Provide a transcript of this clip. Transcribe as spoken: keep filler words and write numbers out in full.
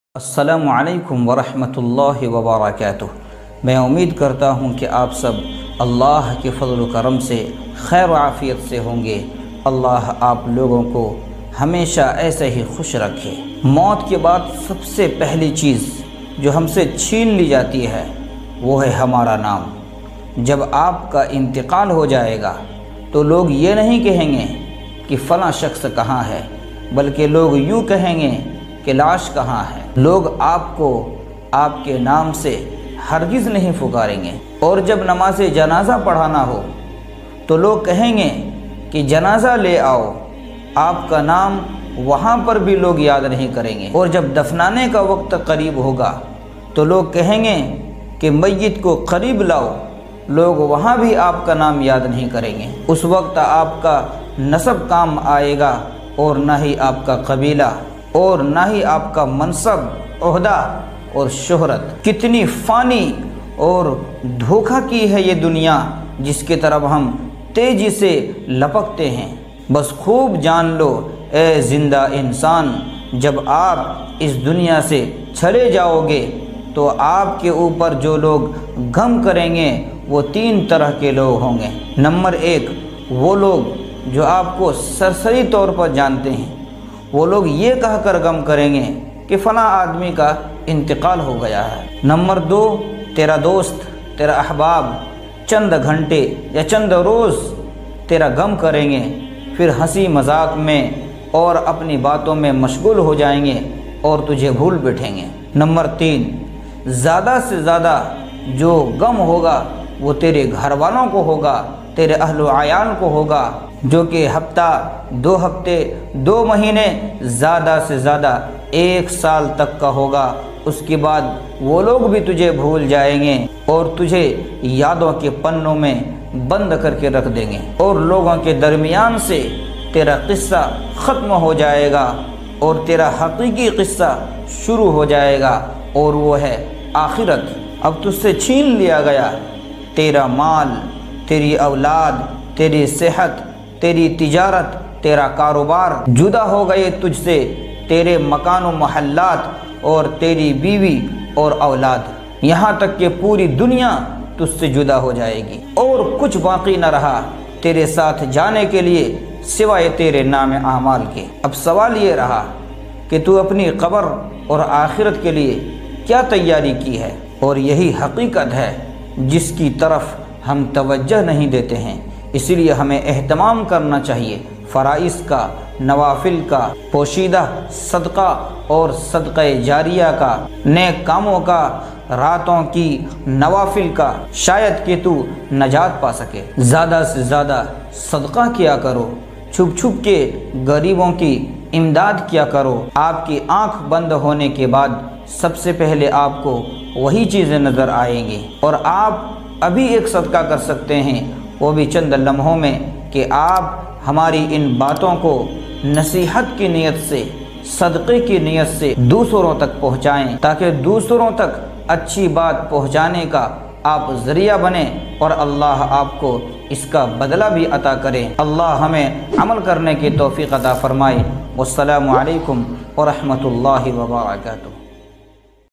السلام علیکم ورحمۃ اللہ وبرکاتہ۔ میں امید کرتا ہوں کہ آپ سب اللہ کے فضل و کرم سے خیر و عافیت سے ہوں گے۔ اللہ آپ لوگوں کو ہمیشہ ایسے ہی خوش رکھے۔ موت کے بعد سب سے پہلی چیز جو ہم سے چھین لی جاتی ہے وہ ہے ہمارا نام۔ جب آپ کا انتقال ہو جائے گا تو لوگ یہ نہیں کہیں گے کہ فلاں شخص کہاں ہے، بلکہ لوگ یوں کہیں گے کہ لاش کہاں ہے۔ لوگ آپ کو آپ کے نام سے ہرگز نہیں پکاریں گے، اور جب نماز جنازہ پڑھانا ہو تو لوگ کہیں گے کہ جنازہ لے آؤ، آپ کا نام وہاں پر بھی لوگ یاد نہیں کریں گے۔ اور جب دفنانے کا وقت قریب ہوگا تو لوگ کہیں گے کہ میت کو قریب لاؤ، لوگ وہاں بھی آپ کا نام یاد نہیں کریں گے۔ اس وقت آپ کا نسب کام آئے گا، اور نہ ہی آپ کا قبیلہ، اور نہ ہی آپ کا منصب، عہدہ اور شہرت۔ کتنی فانی اور دھوکہ کی ہے یہ دنیا جس کی طرف ہم تیزی سے لپکتے ہیں۔ بس خوب جان لو اے زندہ انسان، جب آپ اس دنیا سے چلے جاؤ گے تو آپ کے اوپر جو لوگ غم کریں گے وہ تین طرح کے لوگ ہوں گے۔ نمبر ایک، وہ لوگ جو آپ کو سرسری طور پر جانتے ہیں، وہ لوگ یہ کہہ کر غم کریں گے کہ فلاں آدمی کا انتقال ہو گیا ہے۔ نمبر دو، تیرا دوست، تیرا احباب چند گھنٹے یا چند روز تیرا غم کریں گے، پھر ہنسی مذاق میں اور اپنی باتوں میں مشغول ہو جائیں گے اور تجھے بھول بیٹھیں گے۔ نمبر تین، زیادہ سے زیادہ جو غم ہوگا وہ تیرے گھر والوں کو ہوگا، تیرے اہل و عیال کو ہوگا، جو کہ ہفتہ، دو ہفتے، دو مہینے، زیادہ سے زیادہ ایک سال تک کا ہوگا۔ اس کے بعد وہ لوگ بھی تجھے بھول جائیں گے اور تجھے یادوں کے پنوں میں بند کر کے رکھ دیں گے، اور لوگوں کے درمیان سے تیرا قصہ ختم ہو جائے گا اور تیرا حقیقی قصہ شروع ہو جائے گا، اور وہ ہے آخرت۔ اب تجھ سے چھین لیا گیا تیرا مال، تیری اولاد، تیری صحت، تیری تجارت، تیرا کاروبار، جدا ہو گئے تجھ سے تیرے مکان و محلات اور تیری بیوی اور اولاد، یہاں تک کہ پوری دنیا تجھ سے جدا ہو جائے گی، اور کچھ باقی نہ رہا تیرے ساتھ جانے کے لیے سوائے تیرے نام اعمال کے۔ اب سوال یہ رہا کہ تو اپنی قبر اور آخرت کے لیے کیا تیاری کی ہے؟ اور یہی حقیقت ہے جس کی طرف ہم توجہ نہیں دیتے ہیں۔ اسی لیے ہمیں اہتمام کرنا چاہیے فرائض کا، نوافل کا، پوشیدہ صدقہ اور صدقہ جاریہ کا، نیک کاموں کا، راتوں کی نوافل کا، شاید کہ تو نجات پا سکے۔ زیادہ سے زیادہ صدقہ کیا کرو، چھپ چھپ کے غریبوں کی امداد کیا کرو۔ آپ کی آنکھ بند ہونے کے بعد سب سے پہلے آپ کو وہی چیزیں نظر آئیں گی، اور آپ ابھی ایک صدقہ کر سکتے ہیں، وہ بھی چند لمحوں میں، کہ آپ ہماری ان باتوں کو نصیحت کی نیت سے، صدقے کی نیت سے دوسروں تک پہنچائیں، تاکہ دوسروں تک اچھی بات پہنچانے کا آپ ذریعہ بنیں، اور اللہ آپ کو اس کا بدلہ بھی عطا کرے۔ اللہ ہمیں عمل کرنے کی توفیق عطا فرمائے۔ والسلام علیکم ورحمۃ اللہ وبرکاتہ۔